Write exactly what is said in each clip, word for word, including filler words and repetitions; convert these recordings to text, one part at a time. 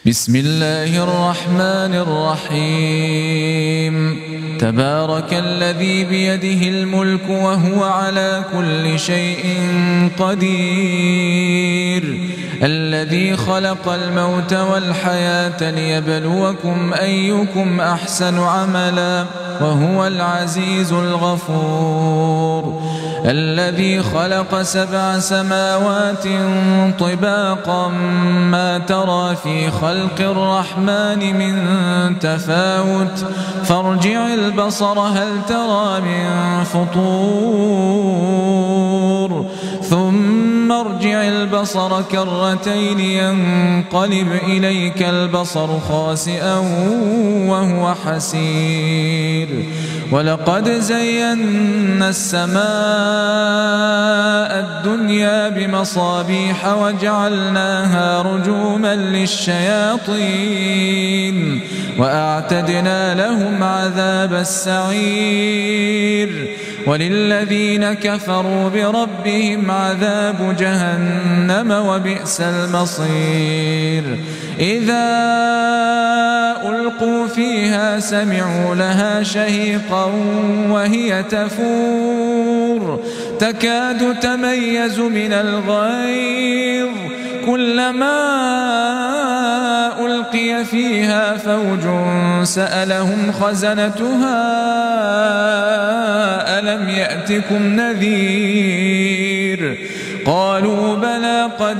بسم الله الرحمن الرحيم تبارك الذي بيده الملك وهو على كل شيء قدير الذي خلق الموت والحياة ليبلوكم أيكم أحسن عملا وهو العزيز الغفور الذي خلق سبع سماوات طباقا ما ترى في خلق الرحمن من تفاوت فارجع البصر هل ترى من فطور ثم ارجع البصر كرتين ينقلب إليك البصر خاسئا وهو حسير ولقد زينا السماء الدنيا بمصابيح وجعلناها رجوما للشياطين وأعتدنا لهم عذاب السعير وللذين كفروا بربهم عذاب جهنم وبئس المصير إذا ألقوا فيها سمعوا لها شهيقا وهي تفور تكاد تميز من الغيظ كلما ألقي فيها فوج سألهم خزنتها ألم يأتكم نذير قالوا بلى قد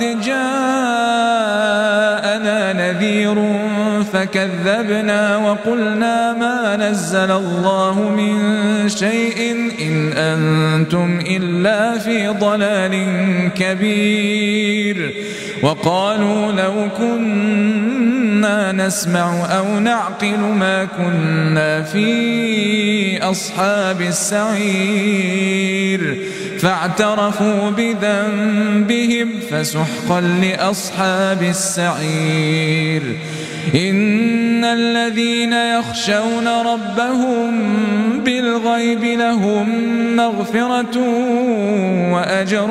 جاءنا نذير فكذبنا وقلنا ما نزل الله من شيء إن أنتم إلا في ضلال كبير وقالوا لو كنا نسمع أو نعقل ما كنا في أصحاب السعير فاعترفوا بذنبهم فسحقا لأصحاب السعير إن الذين يخشون ربهم بالغيب لهم مغفرة وأجر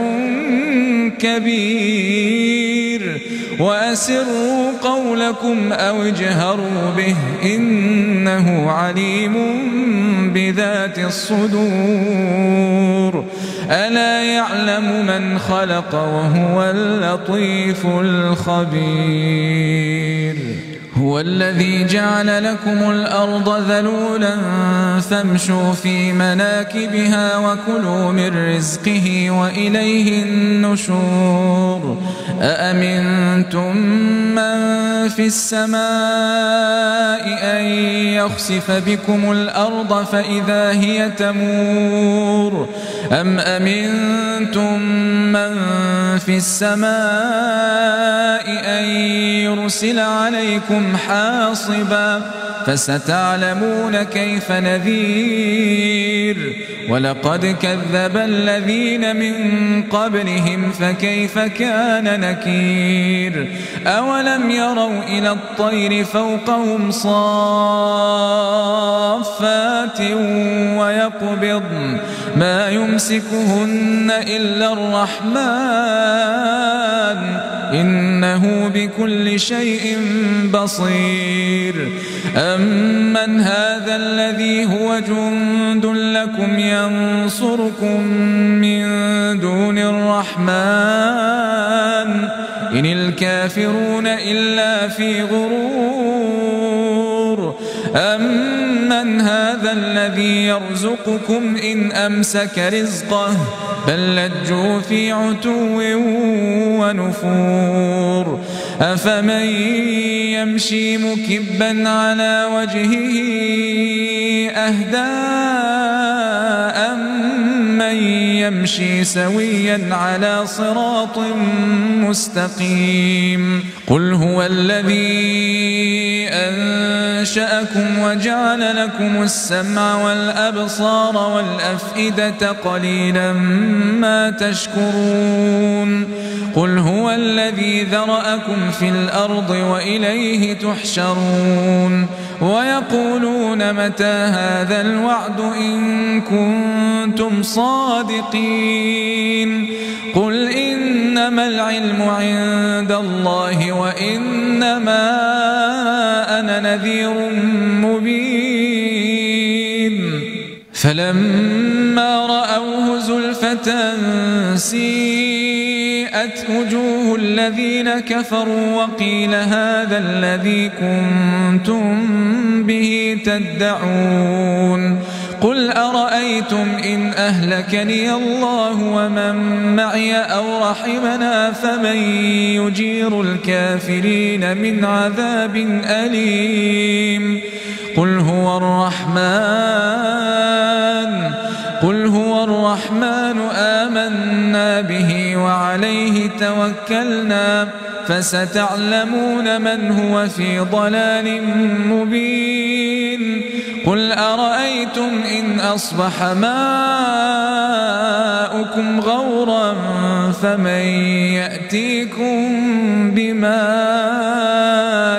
كبير وأسروا قولكم أو اجهروا به إنه عليم بذات الصدور ألا يعلم من خلق وهو اللطيف الخبير هو الذي جعل لكم الأرض ذلولا فامشوا في مناكبها وكلوا من رزقه وإليه النشور أأمنتم من في السماء أن يخسف بكم الأرض فإذا هي تمور أم أمنتم من في السماء أن يرسل عليكم حاصبا فستعلمون كيف نذير ولقد كذب الذين من قبلهم فكيف كان نكير أولم يروا إلى الطير فوقهم صافات ويقبضن ما يمسكهن إلا الرحمن إنه بكل شيء بصير أمن هذا الذي هو جند لكم ينصركم من دون الرحمن إن الكافرون إلا في غرور أمن هذا الذي يرزقكم إن أمسك رزقه بل لجوا في عتو ونفور أفمن يمشي مكبا على وجهه أهدى أمن يمشي سويا على صراط مستقيم قل هو الذي أنشأكم وجعل لكم السمع والأبصار والأفئدة قليلا ما تشكرون قل هو الذي ذرأكم في الأرض وإليه تحشرون ويقولون متى هذا الوعد إن كنتم صادقين قل إنما العلم عند الله وإنما نذير مبين فلما رأوه زلفة سيئت وجوه الذين كفروا وقيل هذا الذي كنتم به تدعون قل أرأيتم إن أهلكني الله ومن معي أو رحمنا فمن يجير الكافرين من عذاب أليم قل هو الرحمن قل هو الرحمن آمنا به وعليه توكلنا فستعلمون من هو في ضلال مبين قل أرأيتم إن أصبح ماؤكم غورا فمن يأتيكم بماء